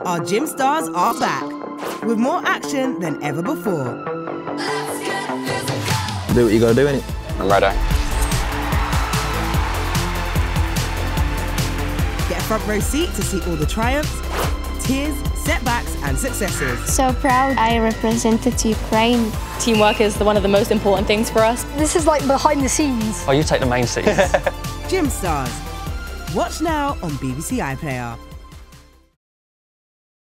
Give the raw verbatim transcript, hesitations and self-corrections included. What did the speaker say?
Our gym stars are back, with more action than ever before. Do what you gotta do, innit? I'm ready. Get a front row seat to see all the triumphs, tears, setbacks and successes. So proud I represented Ukraine. Teamwork is one of the most important things for us. This is like behind the scenes. Oh, you take the main seats. Gym Stars. Watch now on B B C iPlayer.